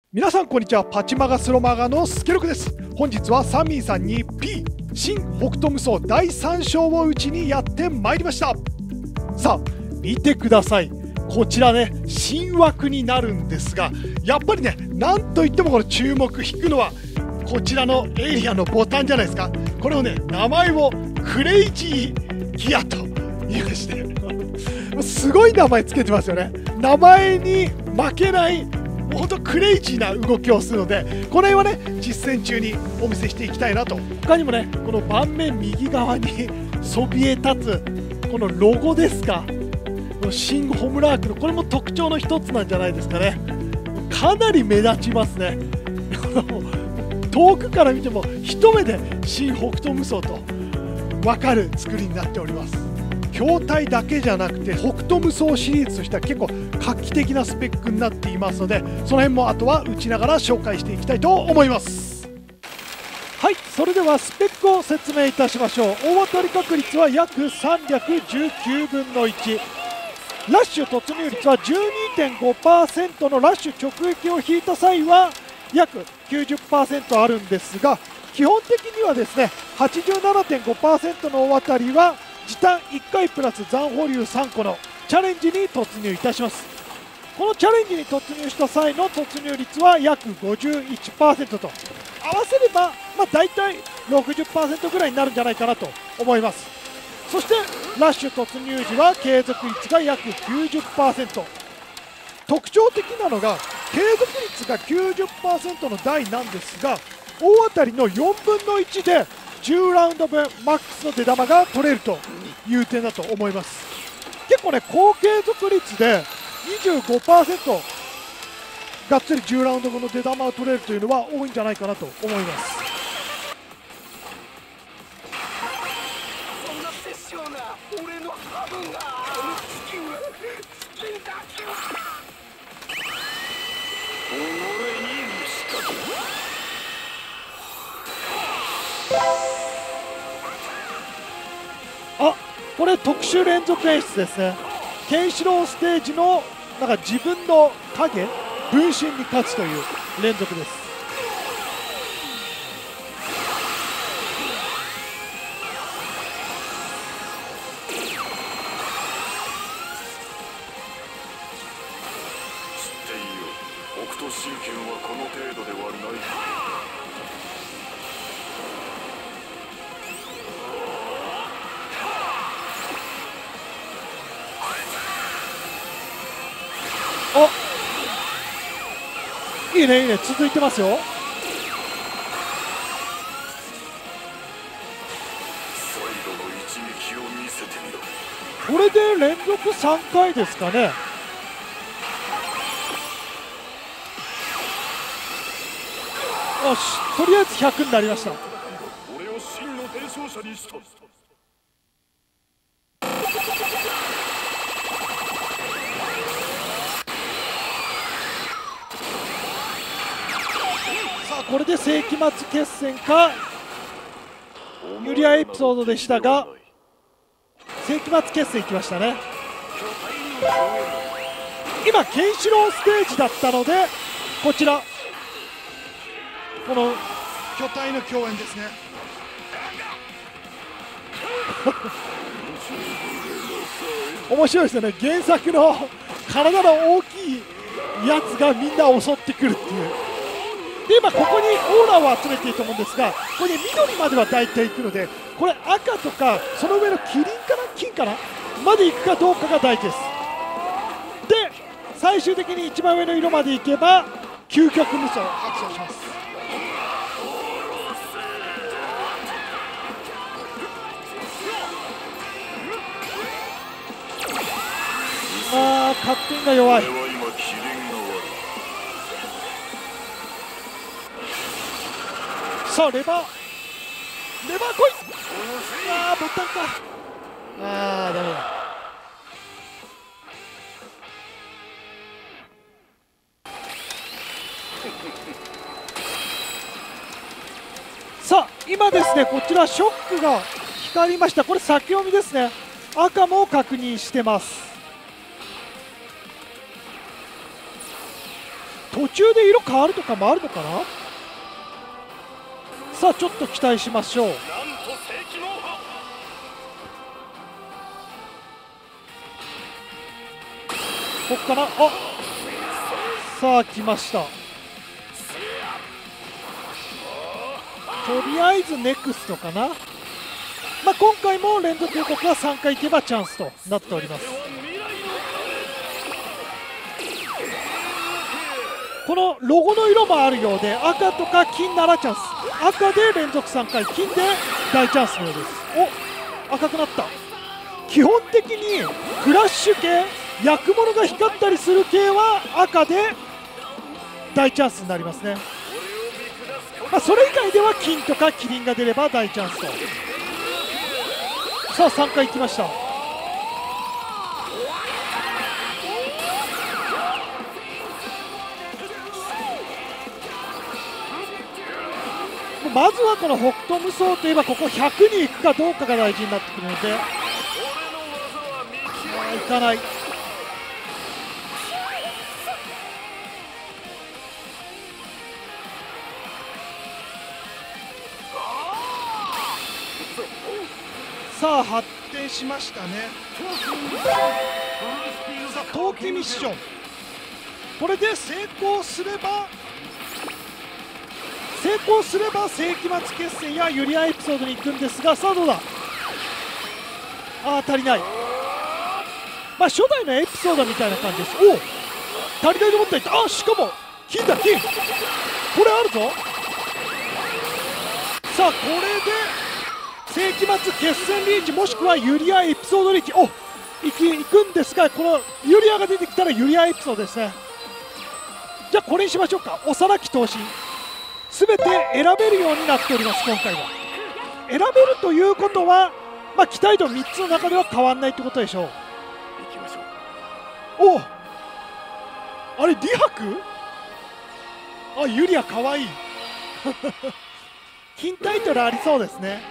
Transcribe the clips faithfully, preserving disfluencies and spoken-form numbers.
皆さんこんにちは。パチマガスロマガのスケロクです。本日はサミーさんに P 新北斗無双だいさん章を打ちにやってまいりました。さあ見てください。こちらね、新枠になるんですが、やっぱりね、なんといってもこの注目引くのはこちらのエイリアンのボタンじゃないですか。これをね、名前をクレイジーギアと言いましてすごい名前つけてますよね。名前に負けない本当クレイジーな動きをするので、これをね実践中にお見せしていきたいなと。他にもね、この盤面右側にそびえ立つこのロゴですか、このシングホムラークのこれも特徴の一つなんじゃないですかね。かなり目立ちますね遠くから見ても一目で新北斗無双と分かる作りになっております。筐体だけじゃなくて北斗無双シリーズとしては結構画期的なスペックになっていますので、その辺もあとは打ちながら紹介していきたいと思います。はい、それではスペックを説明いたしましょう。大当たり確率は約さんびゃくじゅうきゅうぶんのいち、ラッシュ突入率は じゅうにてんごパーセント のラッシュ直撃を引いた際は約 きゅうじゅっパーセント あるんですが、基本的にはですね はちじゅうななてんごパーセント の大当たりは時短いっかいプラス残保留さんこのチャレンジに突入いたします。このチャレンジに突入した際の突入率は約 ごじゅういちパーセント と合わせれば、まあ、大体 ろくじゅっパーセント ぐらいになるんじゃないかなと思います。そしてラッシュ突入時は継続率が約 きゅうじゅっパーセント。 特徴的なのが継続率が きゅうじゅっパーセント の台なんですが、大当たりのよんぶんのいちでじゅうラウンド分マックスの出玉が取れるという点だと思います。結構ね、高継続率で にじゅうごパーセント がっつりじゅうラウンド分の出玉を取れるというのは多いんじゃないかなと思います。 そんな殺生な俺のハブがチキンチキンだけは己に見つかる。 あ、これ特殊連続演出ですね。ケンシロウステージのなんか自分の影分身に勝つという連続です。 知っていいよ、北斗神拳はこの程度ではない。 あ、いいねいいね、続いてますよ。 最後の一撃を見せてみろ。 これで連続さんかいですかね。よし、とりあえずひゃくになりました。 俺を真の伝承者にした。 これで世紀末決戦かユリアエピソードでしたが、世紀末決戦いきましたね。今ケンシロウステージだったので、こちらこの巨体の共演ですね面白いですよね。原作の体の大きいやつがみんな襲ってくるっていう。で今ここにオーラを集めていいと思うんですが、これ、ね、緑までは大体いくので、これ赤とかその上のキリンかな金かなまでいくかどうかが大事です。で最終的に一番上の色までいけば究極無双を発動します。あー、カッテンが弱い。さあレバーレバー来い。あーボタンか。あーダメだ。さあ今ですね、こちらショックが光りました。これ先読みですね。赤も確認してます。 途中で色変わるとかもあるのかな。さあちょっと期待しましょう。ここからあさあ来ました。とりあえずネクストかな。まあ、今回も連続予告はさんかいいけばチャンスとなっております。このロゴの色もあるようで、赤とか金ならチャンス、赤で連続さんかい、金で大チャンスのようです。お、赤くなった。基本的にフラッシュ系、焼くものが光ったりする系は赤で大チャンスになりますね。まあ、それ以外では金とかキリンが出れば大チャンスと。さあさんかいいきました。まずはこの北斗無双といえばここひゃくに行くかどうかが大事になってくるので、あ、いかない。さあ発展しましたね。さあ冬季ミッション、これで成功すれば成功すれば世紀末決戦やユリアエピソードに行くんですが、さあどうだ。ああ足りない。まあ初代のエピソードみたいな感じです。おお足りないと思ったらいった。あ、しかも金だ金、これあるぞ。さあこれで世紀末決戦リーチもしくはユリアエピソードリーチ、お行き行くんですが、このユリアが出てきたらユリアエピソードですね。じゃあこれにしましょうか。おさらき闘神すべて選べるようになっております。今回は選べるということは、まあ、期待度みっつの中では変わらないということでしょう。おおあれディハク、あユリアかわいい金タイトルありそうですね。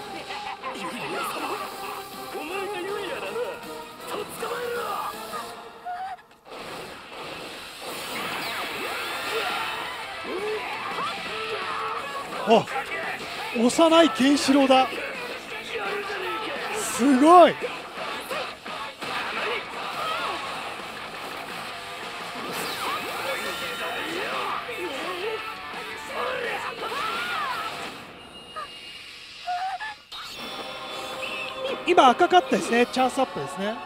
あ、幼いケンシロウだ。すごい。今赤かったですね。チャンスアップですね。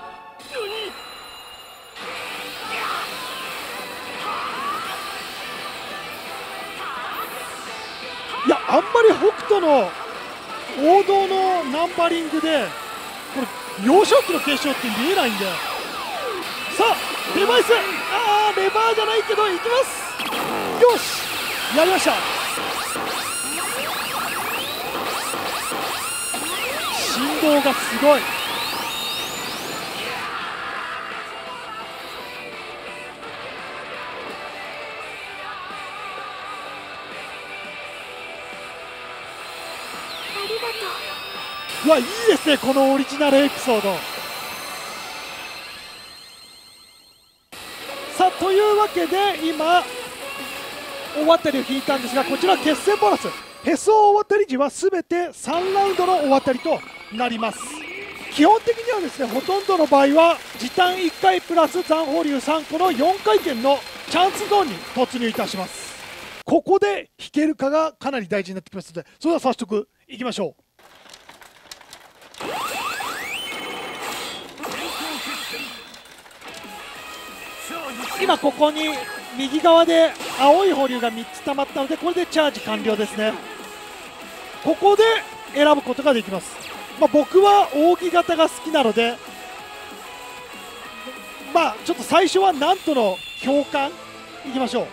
いやあんまり北斗の王道のナンバリングでこれ幼少期の継承って見えないんで、さあデバイス、あーレバーじゃないけどいきます。よしやりました。振動がすごい。うわいいですね、このオリジナルエピソード。さあというわけで今大当たりを引いたんですが、こちら決戦ボーナスへそ大当たり時はすべてさんラウンドの大当たりとなります。基本的にはですね、ほとんどの場合は時短いっかいプラス残放流さんこのよんかい転のチャンスゾーンに突入いたします。ここで引けるかがかなり大事になってきますので、それでは早速いきましょう。今ここに右側で青い保留がみっつ溜まったので、これでチャージ完了ですね。ここで選ぶことができます。まあ、僕は扇形が好きなので、まあちょっと最初はなんとの教官いきましょ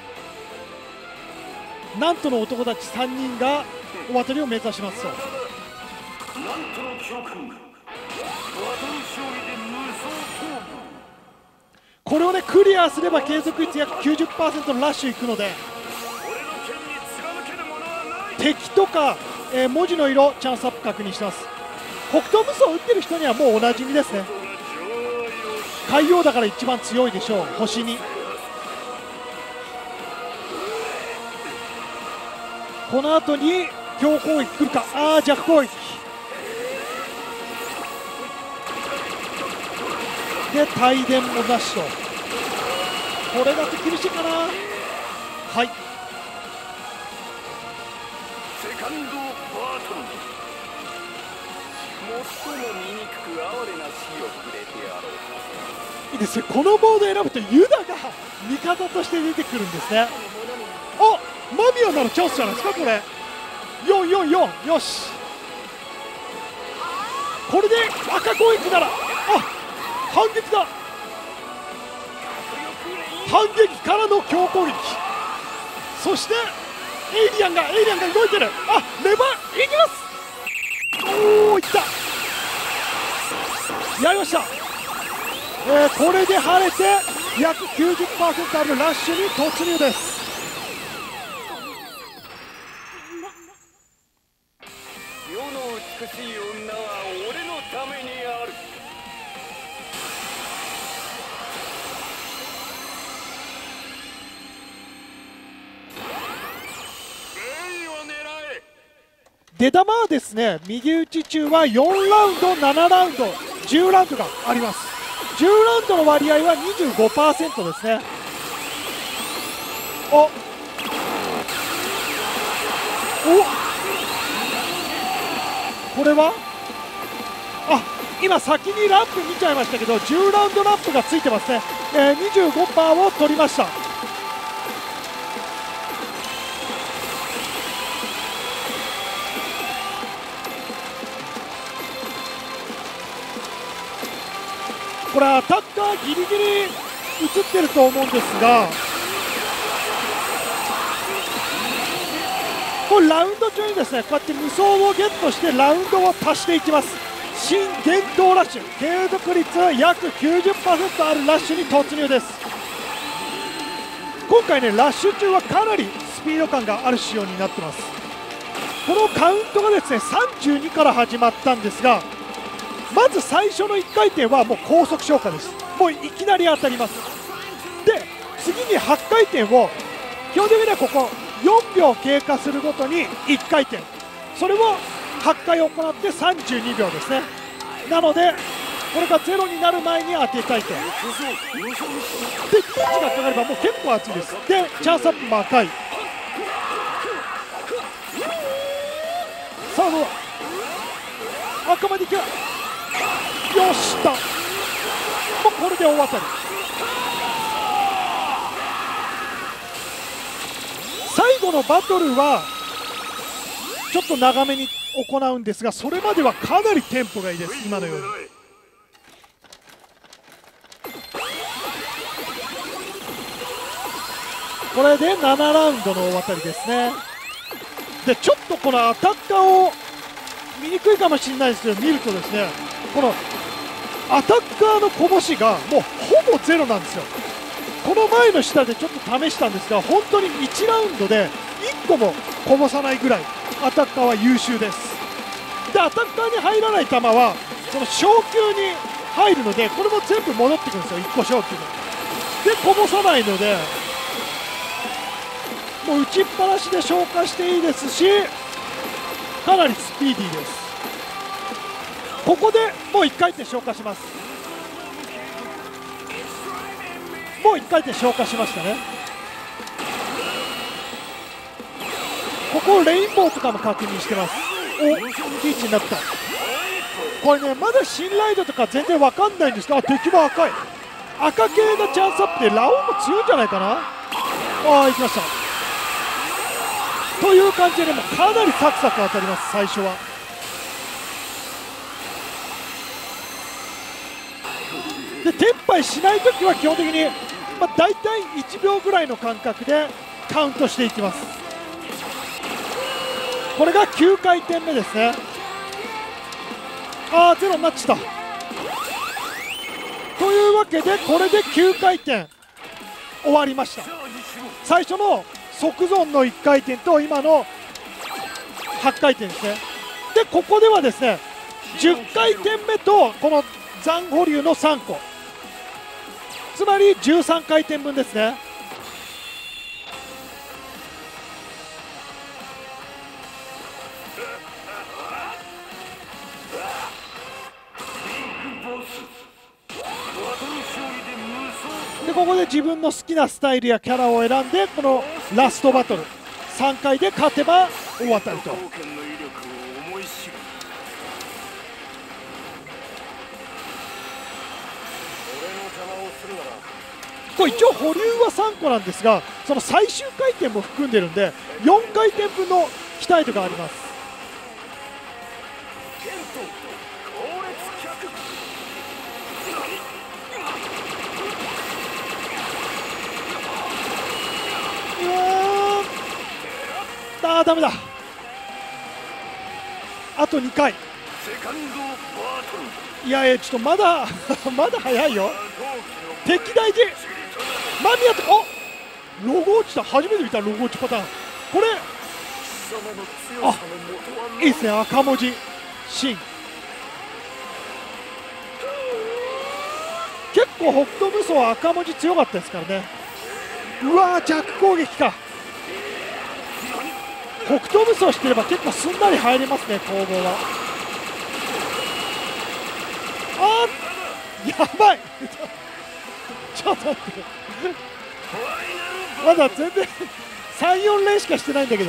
う。なんとの男たちさんにんがお渡りを目指しますと。なんとの教官バトル勝利で無双討伐、これをねクリアすれば継続率約 きゅうじゅっパーセント のラッシュいくので、敵とか、えー、文字の色チャンスアップ確認してます。北斗無双を打ってる人にはもうおなじみですね。海洋だから一番強いでしょう。星にこの後に強攻撃来るか。ああ弱攻撃で帯電もなしと。これだと厳しいかな。はい、 セカンドバトル。最も醜く哀れな死をくれてやろう。 いいですよ。このボード選ぶとユダが味方として出てくるんですね。あ、マミヤならチャンスじゃないですかこれ。よんよんよん、よし。これで赤攻撃なら、あ、反撃だ。反撃からの強攻撃。そしてエイリアンがエイリアンが動いてる。あ、レバーいきます。おお、いった。やりました。えー、これで晴れて約 きゅうじゅっパーセント あるラッシュに突入です。 世の美しい女は俺のためにある。レイを狙え。 出玉はですね、右打ち中はよんラウンド、ななラウンド、じゅうラウンドがあります。じゅうラウンドの割合は にじゅうごパーセント ですね。おお、これはあ、今先にランプ見ちゃいましたけどじゅうラウンドランプがついてますね。えー、にじゅうごパーセント を取りました。これアタッカーギリギリ映ってると思うんですが、これラウンド中にですね、こうやって無双をゲットしてラウンドを足していきます。新伝統ラッシュ継続率約 きゅうじゅっパーセント あるラッシュに突入です。今回ね、ラッシュ中はかなりスピード感がある仕様になってます。このカウントがですねさんじゅうにから始まったんですが、まず最初のいっかい転はもう高速消化です。もういきなり当たります。で次にはちかい転を基本的にはここよんびょう経過するごとにいっかい転、それをはちかい行ってさんじゅうにびょうですね。なのでこれがゼロになる前に当てたいと。でリーチがかかればもう結構熱いです。でチャンスアップも赤い。さあどうだ、赤までいけ。よしだ、もうこれで大当たり。最後のバトルはちょっと長めに行うんですが、それまではかなりテンポがいいです。今のようにこれでななラウンドの大当たりですね。でちょっとこのアタッカーを見にくいかもしれないですけど、見るとですね、このアタッカーのこぼしがもうほぼゼロなんですよ。この前の下でちょっと試したんですが、本当にいちラウンドでいっこもこぼさないぐらいアタッカーは優秀です。でアタッカーに入らない球はその小球に入るので、これも全部戻ってくるんですよ、いっこ小球で。でこぼさないので、もう打ちっぱなしで消化していいですし、かなりスピーディーです。ここでもういっかい転消化します。もういっかい転消化しましたね。ここレインボーとかも確認してます。お、リーチになった。これね、まだ信頼度とか全然わかんないんですが、敵も赤い。赤系のチャンスアップでラオウも強いんじゃないかな。ああ、行きました。という感じで、もかなりサクサク当たります、最初は。でテンパイしないときは基本的に、まあ、大体いちびょうぐらいの間隔でカウントしていきます。これがきゅうかい転目ですね。ああ、ゼロになっちゃった。というわけでこれできゅうかい転終わりました。最初の即ゾーンのいっかい転と今のはちかい転ですね。でここではですねじゅっかい転目とこの残保留のさんこ、つまりじゅうさんかい転分ですね。 ここで自分の好きなスタイルやキャラを選んで、このラストバトルさんかいで勝てば大当たりと。これ一応保留はさんこなんですが、その最終回転も含んでるんでよんかいてんぶんの期待度があります。うわー、あーダメだ。あとにかい。いやいや、ちょっとまだまだ早いよ。敵大事。間宮と、あ、ロゴ落ちた。初めて見たロゴ落ちパターン。これあ、いいですね。赤文字シン。結構北斗武装は赤文字強かったですからね。うわー、弱攻撃か。北斗武装してれば結構すんなり入れますね、攻防は。あー、やばいちょっと待って、まだ全然さん、よん連しかしてないんだけど、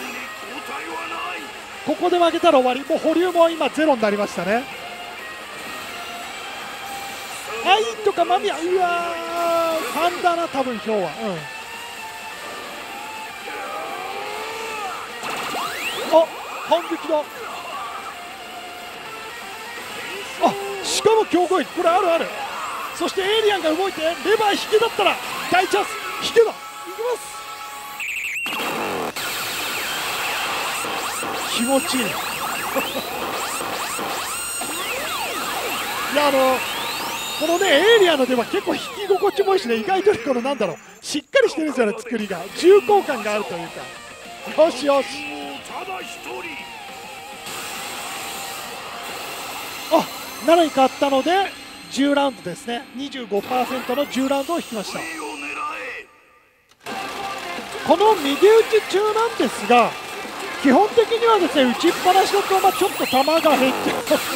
ここで負けたら終わり。もう保留も今ゼロになりましたね。アイとかマミヤ、うわー、さんだな、多分今日は。うん、あ、反撃だ。あ、しかも強攻撃、これあるある。そしてエイリアンが動いてレバー引けだったら大チャンス。引けだ、いきます。気持ちいいいや、あのこのねエイリアンの出は結構引き心地もいいしね、意外とこのなんだろう、しっかりしてるんですよね、作りが。重厚感があるというか。よしよし、あ、ななに勝ったのでじゅうラウンドですね。 にじゅうごパーセント のじゅうラウンドを引きました。この右打ち中なんですが、基本的にはですね打ちっぱなしだと、まあちょっと球が減って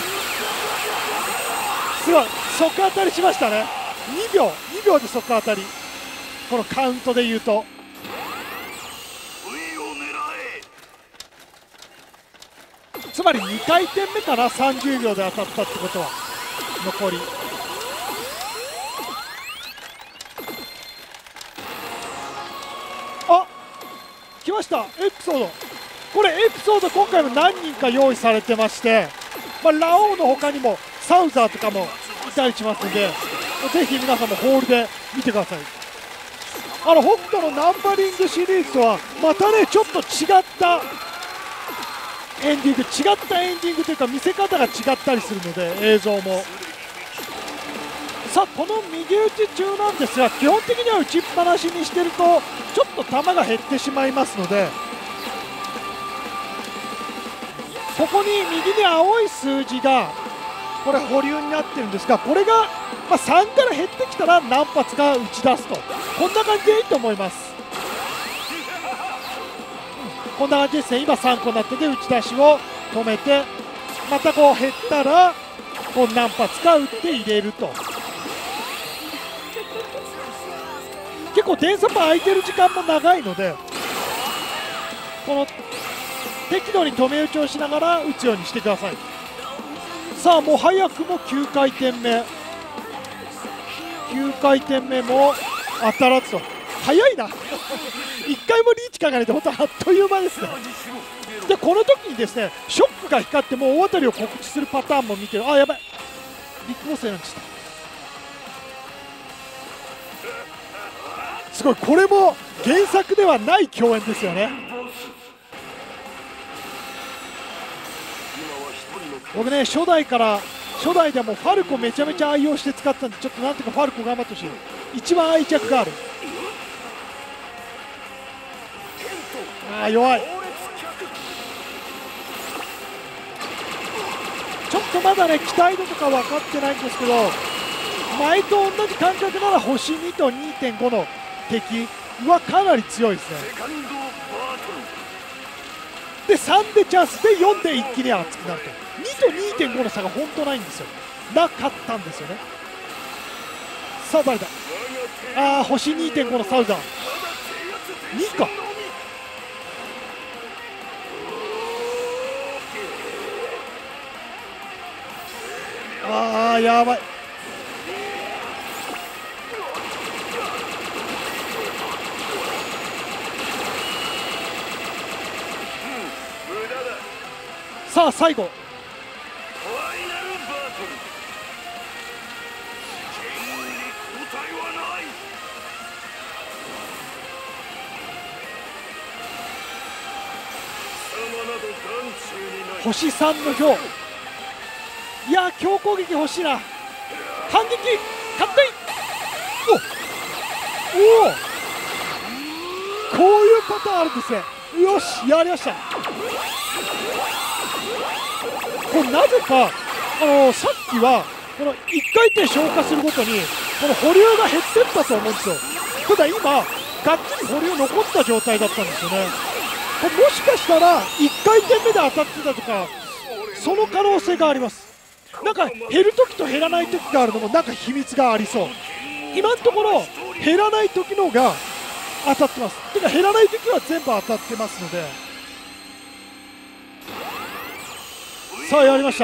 すごい即当たりしましたね。にびょうにびょうで即当たり。このカウントでいうとつまりにかいてんめかな、さんじゅうびょうで当たったってことは。残りあ、来ました、エピソード。これエピソード今回も何人か用意されてまして、まあ、ラオウの他にもサウザーとかもいたりしますので、ぜひ皆さんもホールで見てください。あの北斗のナンバリングシリーズとはまたねちょっと違ったエンディング、違ったエンディングというか見せ方が違ったりするので、映像も。さあ、この右打ち中なんですが、基本的には打ちっぱなしにしてるとちょっと球が減ってしまいますので、ここに右に青い数字がこれ保留になってるんですが、これがまあさんから減ってきたら何発か打ち出すと、こんな感じでいいと思います。こんな感じですね。今さんこになってて打ち出しを止めて、またこう減ったらこう何発か打って入れると。結構電サパ空いてる時間も長いので、この適度に止め打ちをしながら打つようにしてください。さあ、もう早くもきゅうかいてんめ、きゅうかいてんめも当たらずと。早いないっかいもリーチかかれて本当あっという間ですね。でこの時にですねショックが光ってもう大当たりを告知するパターンも見てる。あ、やばい、ビッグボス選んでした。すごい、これも原作ではない共演ですよね。僕ね、初代から初代でもファルコめちゃめちゃ愛用して使ったんで、ちょっとなんとかファルコ頑張ってほしい。一番愛着がある。あー、弱い。ちょっとまだね期待度とか分かってないんですけど、前と同じ感覚なら星にと にてんご の敵はかなり強いですね。でさんでチャンスでよんで一気に熱くなると。にと にてんご の差が本当ないんですよ。なかったんですよね。 さあ誰だ。ああ星 にてんご のサウザンにか。ああやばい。さあ最後星さんのひょう。いや強攻撃欲しいな。反撃かっこいい。おおこういうパターンあるんですね。よしやりました。これなぜかあのさっきはこのいっかい転消化するごとにこの保留が減ってったと思うんですよ。ただ今がっつり保留残った状態だったんですよね。これもしかしたらいっかい転目で当たってたとかその可能性があります。なんか減るときと減らないときがあるのもなんか秘密がありそう。今のところ減らないときのが当たってます。てか減らないときは全部当たってますので。さあやりました。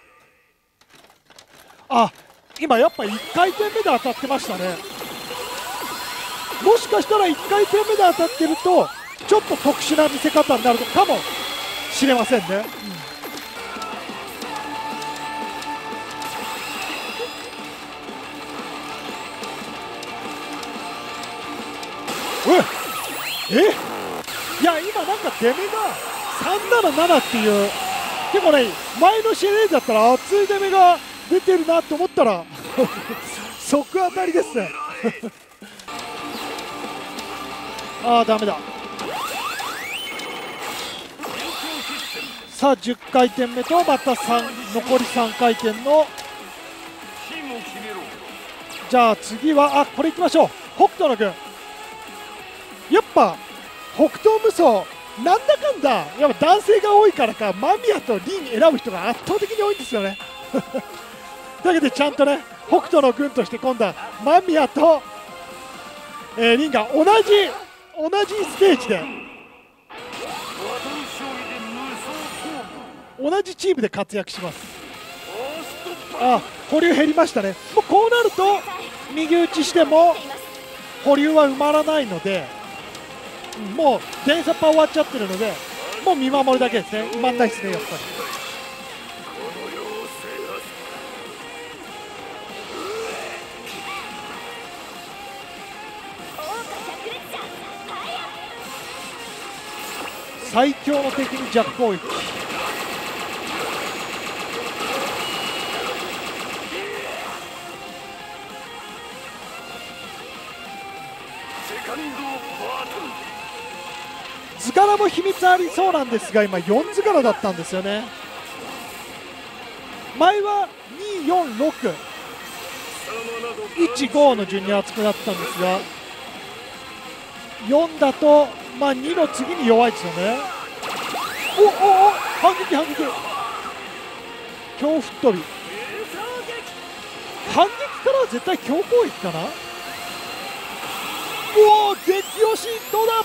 あ今やっぱいっかい転目で当たってましたね。もしかしたらいっかい転目で当たってるとちょっと特殊な見せ方になるかもしれませんね。うんえいや今なんか出目がさんななななっていう結構ね前の試合だったら熱い出目が出てるなと思ったら即当たりですねああダメだ。さあじゅっかい転目とまたさん残りさんかい転のじゃあ次はあこれいきましょう。北斗の軍やっぱ北東無双なんだかんだやっぱ男性が多いからか間宮とリン選ぶ人が圧倒的に多いんですよねだけどちゃんとね北斗の軍として今度は間宮と、えー、リンが同じ同じステージで同じチームで活躍します。あ保留減りましたね。もうこうなると右打ちしても保留は埋まらないのでもう電サパ終わっちゃってるのでもう見守るだけですね。埋まんないですねやっぱり。最強の敵に弱攻撃。図柄も秘密ありそうなんですが今よん図柄だったんですよね。前はによんろくいちごの順に厚くなったんですがよんだと、まあ、にの次に弱いですよね。おおお反撃反撃恐怖吹っ飛び反撃からは絶対強攻撃かな。おお激推しどうだ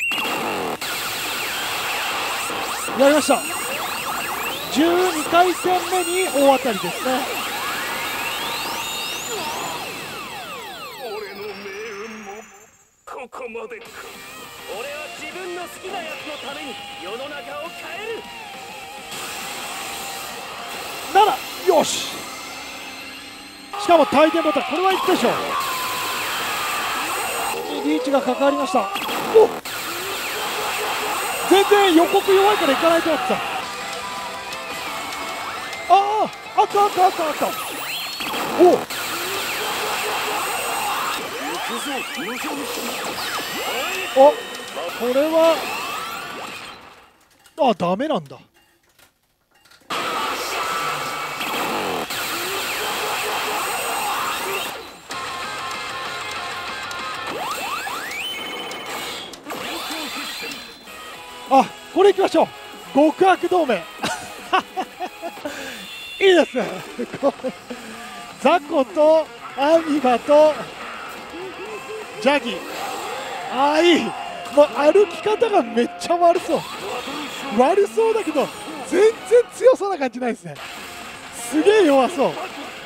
やりました。じゅうにかい転目に大当たりですね。 俺の命運もここまでか。俺は自分の好きなやつのために世の中を変える。 ならよししかも大転ボタンこれはいったでしょう。リーチがかかりました。お全然予告弱いからいかないと思ってた。あああったあったあったあった。おおこれはあダメなんだ。あこれいきましょう。極悪同盟いいですね雑魚とアミバとジャギ、ああいい、もう歩き方がめっちゃ悪そう、悪そうだけど全然強そうな感じないですね。すげえ弱そう。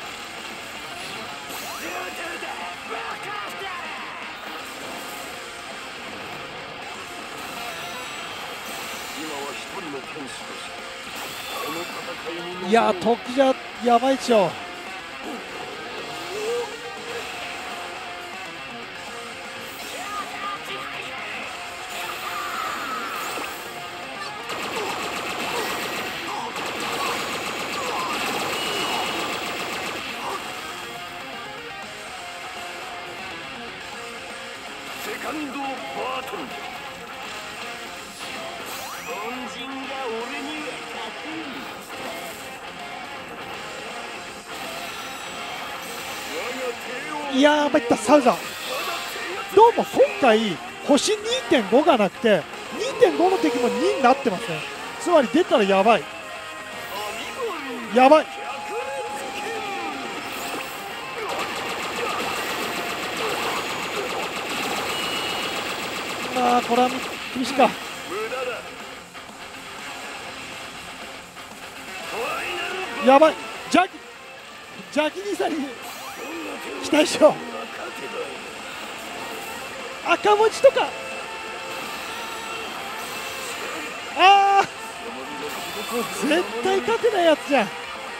いやー、時じゃやばいっしょ。 セカンドバトル、恩人が俺には勝てん。 いやー、参った。サウザーどうも今回星 にてんご がなくて にてんご の敵もにになってますね。つまり出たらやばいやばい。あー、これは厳しいか。やばい。ジャギジャギニサに期待しよう。赤文字とか、ああ、もう絶対勝てないやつじゃん。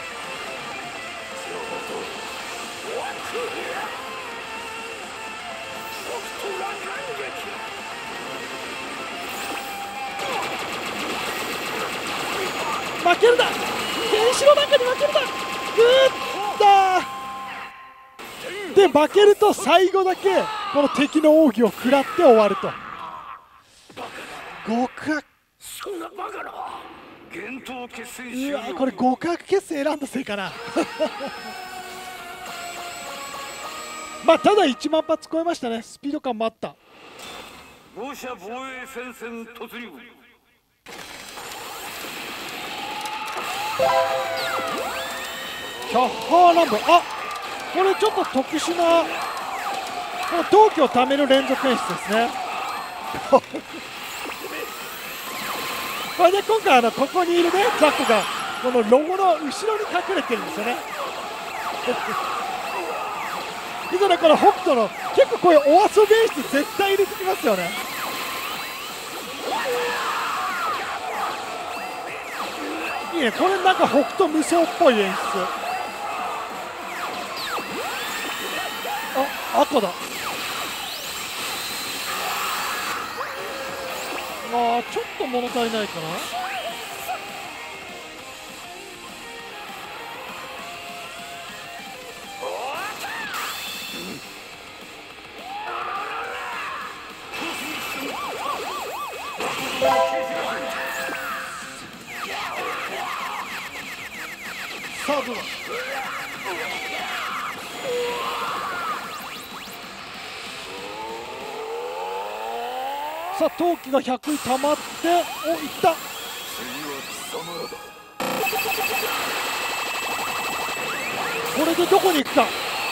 負けるな、ケンシロウなんかに負けるな。うったーで、負けると最後だけこの敵の奥義を食らって終わると。極悪、 そんなバカな幻冬決戦終了。 うわ、これ極悪決戦選んだせいかなまあただいちまん発超えましたね。スピード感もあった。 五者防衛戦線突入。 キャッハーランブ、あ、これちょっと特殊なこの闘気をためる連続演出ですねこれで今回あのここにいるねザクがこのロゴの後ろに隠れてるんですよねいざね、この北斗の結構こういうお遊び演出絶対入れてきますよね。いいね、これなんか北斗無双っぽい演出。あ、赤だ。あー、ちょっと物足りないかな。さあどうだ。さあ闘気がひゃく溜まって、お、いった。これでどこに行くか。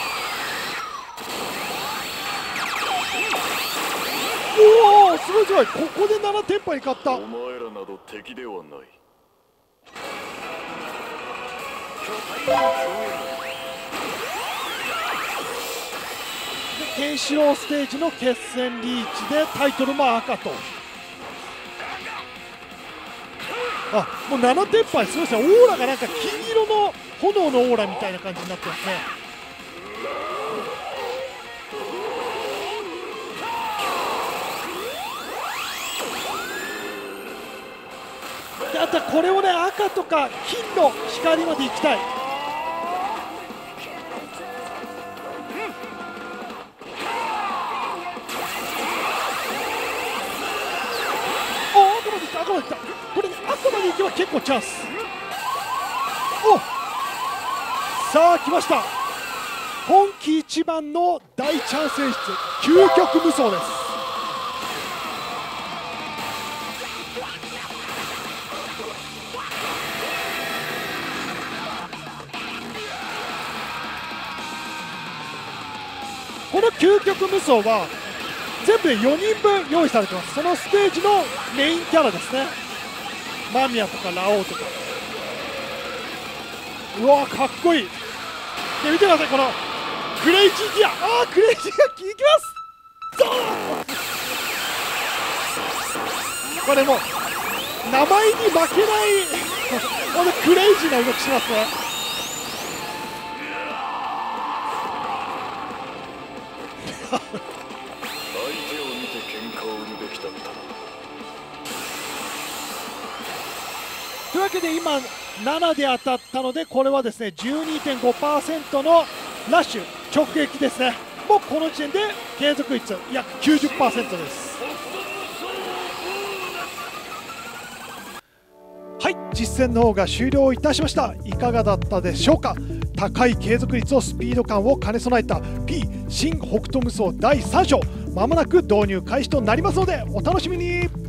おお、すごいすごい。ここでななてんぱに勝った。 お前らなど敵ではない。 ケンシロウステージの決戦リーチでタイトルも赤と。あ、もうななてんぱい、すごいですね。オーラがなんか金色の炎のオーラみたいな感じになってますね。で、あとはこれをね、赤とか金の光まで行きたい。赤まで来た。これ、ね、赤まで行けば結構チャンス。お、さあ来ました。今季一番の大チャンス演出、究極無双です。 この究極無双は全部でよにんぶん用意されてます。そのステージのメインキャラですね。間宮とかラオウとか。うわかっこいい。で見てください、このクレイジーギア。ああクレイジーギアいきますゾーンこれもう名前に負けないこのクレイジーな動きしますね。 相手を見て喧嘩を売るべきだった。 というわけで今ななで当たったので、これはですね じゅうにてんごパーセント のラッシュ直撃ですね。もうこの時点で継続率約 きゅうじゅっパーセント です。はい、実践の方が終了いたしました。いかがだったでしょうか。高い継続率とスピード感を兼ね備えた P 新北斗無双だいさん章、まもなく導入開始となりますのでお楽しみに。